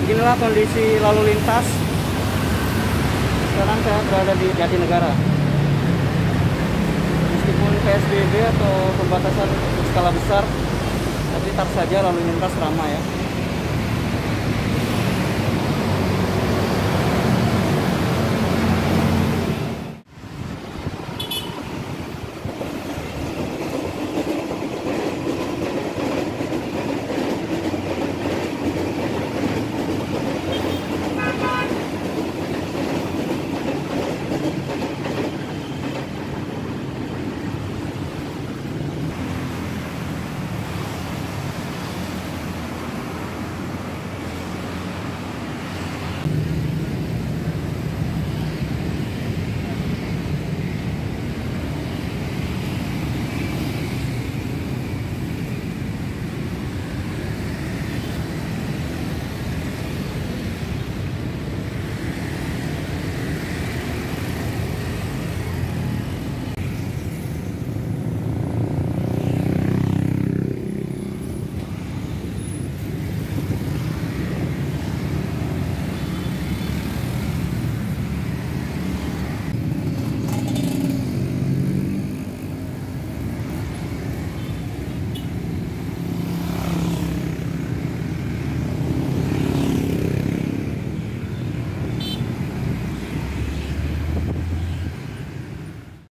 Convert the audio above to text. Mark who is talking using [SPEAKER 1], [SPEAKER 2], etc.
[SPEAKER 1] Inilah kondisi lalu lintas. Sekarang saya berada di Jatinegara. Meskipun PSBB atau pembatasan skala besar, tapi tetap saja lalu lintas ramai ya.